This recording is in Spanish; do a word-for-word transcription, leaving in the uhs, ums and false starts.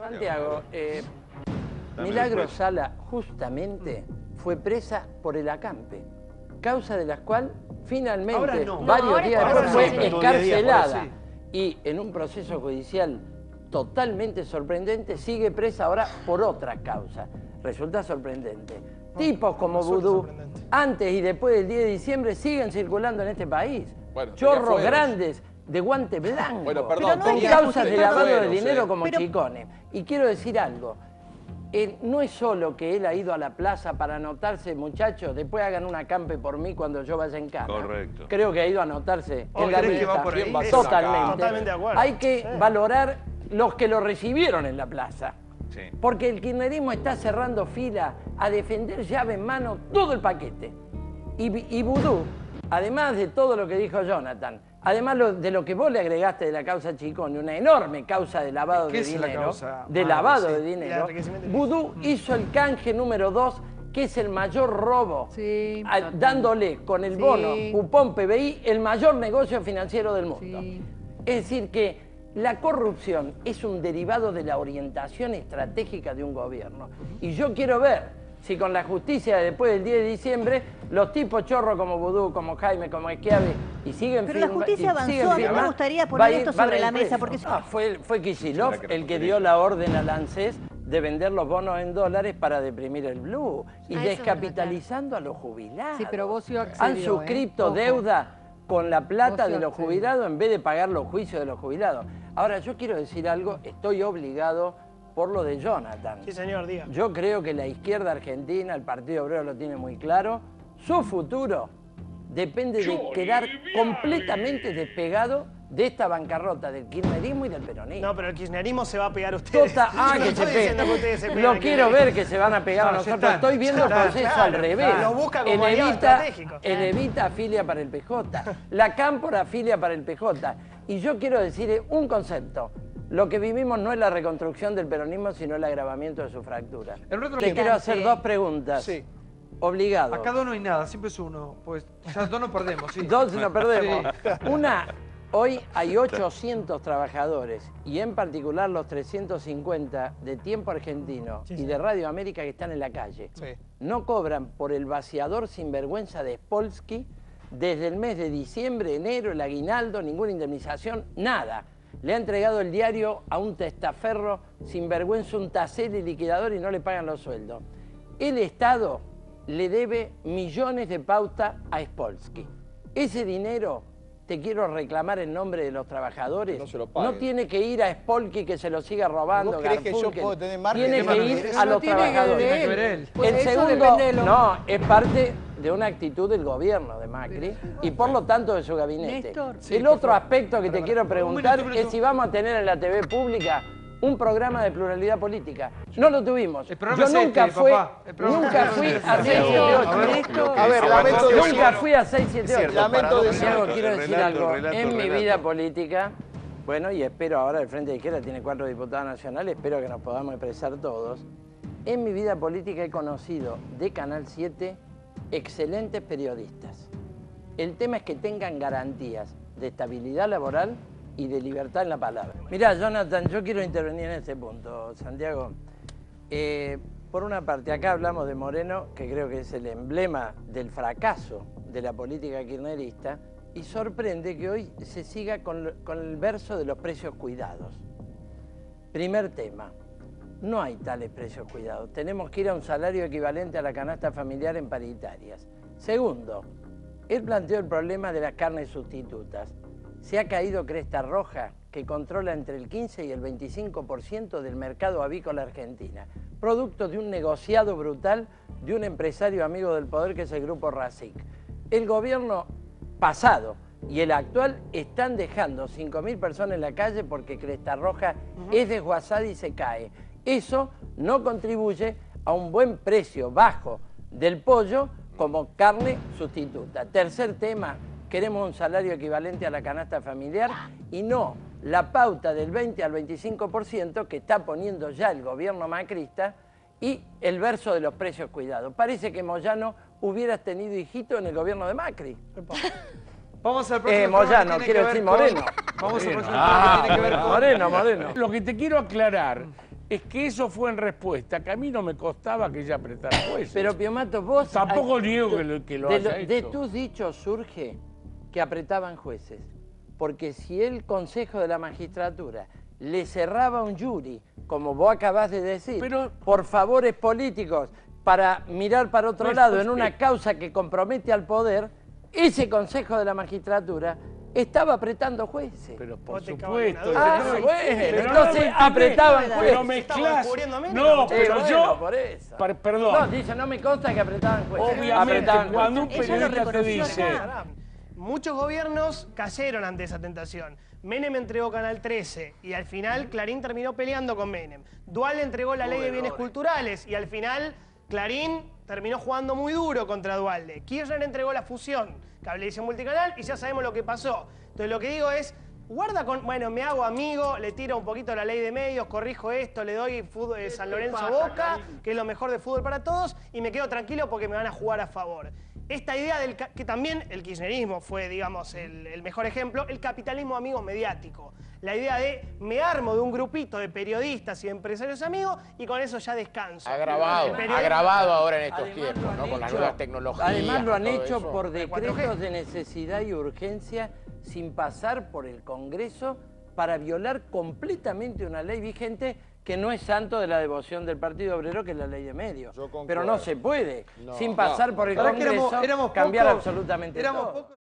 Santiago, eh, Milagro Sala justamente fue presa por el acampe, causa de la cual finalmente no. varios no, días ahora después sí. fue Sí. escarcelada Sí. y en un proceso judicial totalmente sorprendente sigue presa ahora por otra causa. Resulta sorprendente. Tipos como Vudú, antes y después del diez de diciembre, siguen circulando en este país. Bueno, Chorros sería grandes de guante blanco, Bueno, perdón, con no causas de justicia, lavado de fueros, dinero eh. como Pero- Chicones. Y quiero decir algo. Eh, no es solo que él ha ido a la plaza para anotarse, muchachos, después hagan un acampe por mí cuando yo vaya en cana. Correcto. Creo que ha ido a anotarse Oh, en la ¿crees que lista. va por ahí? ¿Quién va a Eso. Totalmente. Totalmente de acuerdo. Hay que valorar los que lo recibieron en la plaza. Sí. Porque el kirchnerismo está cerrando fila a defender llave en mano todo el paquete. Y, y Vudú, además de todo lo que dijo Jonathan, además lo- de lo que vos le agregaste de la causa Chicone, una enorme causa de lavado ¿Qué de es la dinero, causa de madre, lavado sí? de Y el dinero, enriquecimiento Vudú hizo el canje número dos, que es el mayor robo, Sí, a- total. dándole con el Sí. bono cupón P B I el mayor negocio financiero del mundo. Sí. Es decir que la corrupción es un derivado de la orientación estratégica de un gobierno. Y yo quiero ver si con la justicia después del diez de diciembre, los tipos chorros como Vudú, como Jaime, como Schiavi, y siguen Pero la firma- justicia y avanzó. siguen A mí me firmando, gustaría poner va a ir- esto van a sobre ir la mesa, presos. porque- Ah, fue, fue Kicillof Sí, la que el que nos dio interesa. la orden al ANSES de vender los bonos en dólares para deprimir el blue y Ah, eso descapitalizando a los jubilados. Sí, pero Bocio Han accedió, suscrito ¿eh? Ojo. deuda con la plata Bocio de los accedió. jubilados en vez de pagar los juicios de los jubilados. Ahora, yo quiero decir algo, estoy obligado por lo de Jonathan. Sí, señor, diga. Yo creo que la izquierda argentina, el Partido Obrero lo tiene muy claro, su futuro depende de quedar completamente despegado de esta bancarrota del kirchnerismo y del peronismo. No, pero el kirchnerismo se va a pegar a ustedes. Tota- ah, Yo no que se estoy diciendo que pega. ustedes se pegan Lo al quiero kirchnerismo. ver que se van a pegar a No, ya nosotros. está, Estoy viendo el ya está, proceso claro, al revés. claro. Lo busca como El aliado Evita, estratégico. el Evita afilia para el P J. La Cámpora afilia para el P J. Y yo quiero decir un concepto. Lo que vivimos no es la reconstrucción del peronismo, sino el agravamiento de su fractura. El resto Te lo- quiero hacer Sí. dos preguntas. Sí. Obligado. Acá dos no hay nada, siempre es uno. Pues ya dos no perdemos, sí. Dos no perdemos. Una, hoy hay ochocientos trabajadores y en particular los trescientos cincuenta de Tiempo Argentino Sí, y sí. de Radio América que están en la calle. Sí. No cobran por el vaciador sinvergüenza de Spolsky desde el mes de diciembre, enero, el aguinaldo, ninguna indemnización, nada. Le ha entregado el diario a un testaferro sinvergüenza, un taser y liquidador y no le pagan los sueldos. El Estado le debe millones de pauta a Spolsky. Ese dinero, te quiero reclamar en nombre de los trabajadores, No se lo paguen. no tiene que ir a Spolsky que se lo siga robando. ¿Vos crees que yo Garfunkel. puedo tener margen Tiene de que maniobra? ir Eso a no los tiene que ver trabajadores. de Tiene que ver él. Pues El eso segundo, depende de lo- no, es parte de una actitud del gobierno de Macri y por lo tanto de su gabinete. Néstor. Sí, El por otro favor. aspecto que te quiero preguntar minuto, un minuto. es si vamos a tener en la T V pública un programa de pluralidad política. No lo tuvimos. El programa Yo es nunca este, fui, papá. El programa nunca es fui este. a seis siete ocho. A ver, Néstor. a ver, lamento Nunca decir, fui a seis siete ocho. lamento decir, Santiago, quiero El decir relato, algo. el relato, En el mi relato. vida política, bueno, y espero ahora, el Frente de Izquierda tiene cuatro diputados nacionales, espero que nos podamos expresar todos. En mi vida política he conocido de Canal siete excelentes periodistas. El tema es que tengan garantías de estabilidad laboral y de libertad en la palabra. Mirá, Jonathan, yo quiero intervenir en este punto, Santiago. Eh, por una parte, acá hablamos de Moreno, que creo que es el emblema del fracaso de la política kirchnerista, y sorprende que hoy se siga con, lo- con el verso de los precios cuidados. Primer tema, no hay tales precios cuidados. Tenemos que ir a un salario equivalente a la canasta familiar en paritarias. Segundo, él planteó el problema de las carnes sustitutas. Se ha caído Cresta Roja, que controla entre el quince y el veinticinco por ciento del mercado avícola argentina, producto de un negociado brutal de un empresario amigo del poder que es el Grupo Racic. El gobierno pasado y el actual están dejando cinco mil personas en la calle porque Cresta Roja es desguazada y se cae. Eso no contribuye a un buen precio bajo del pollo como carne sustituta. Tercer tema, queremos un salario equivalente a la canasta familiar y no la pauta del veinte al veinticinco por ciento que está poniendo ya el gobierno macrista y el verso de los precios cuidados. Parece que Moyano hubieras tenido hijito en el gobierno de Macri. Vamos al próximo Eh, programa que Moyano, tiene quiero que ver decir con- Moreno. Vamos al próximo Ah, programa que tiene que ver con... Moreno, Moreno. Lo que te quiero aclarar es que eso fue en respuesta, que a mí no me costaba que ella apretara jueces. Pero Piomato, vos... Tampoco hay, niego que lo, que lo de, haya lo, hecho. De tus dichos surge que apretaban jueces. Porque si el Consejo de la Magistratura le cerraba un jury, como vos acabás de decir, Pero, por favores políticos, para mirar para otro pues, lado pues, en una eh, causa que compromete al poder, ese Consejo de la Magistratura estaba apretando jueces. Pero por Vos te supuesto. cago en Ah, no, pero- bueno, pero entonces no me apretaban entendés. jueces. Pero mezclás. Estamos descubriendo a Menem. No, Eh, pero bueno, yo... por eso. Per- perdón. No, dice, no me consta que apretaban jueces. Obviamente, Apretaban cuando un jueces. Ella lo periodista te reconoció dice... acá. Muchos gobiernos cayeron ante esa tentación. Menem entregó Canal trece y al final Clarín terminó peleando con Menem. Duhalde entregó la ley de bienes culturales y al final Clarín terminó jugando muy duro contra Duhalde. Kirchner entregó la fusión, cablevisión multicanal, y ya sabemos lo que pasó. Entonces lo que digo es, guarda con, bueno, me hago amigo, le tiro un poquito la ley de medios, corrijo esto, le doy fútbol, eh, San Lorenzo Boca, que es lo mejor de fútbol para todos, y me quedo tranquilo porque me van a jugar a favor. Esta idea del que también el kirchnerismo fue, digamos, el, el mejor ejemplo, el capitalismo amigo mediático. La idea de me armo de un grupito de periodistas y empresarios amigos y con eso ya descanso. Agravado, El periodismo- agravado ahora en estos Además, tiempos, lo han ¿no? Con las hecho- nuevas tecnologías. Además lo han con todo hecho eso. por cuatro G. decretos de necesidad y urgencia sin pasar por el Congreso para violar completamente una ley vigente que no es santo de la devoción del Partido Obrero, que es la ley de medios. Yo concuerdo. Pero no se puede, No, sin pasar no. por el ¿Sabés que Congreso, éramos- éramos cambiar pocos? absolutamente Éramos todo. pocos.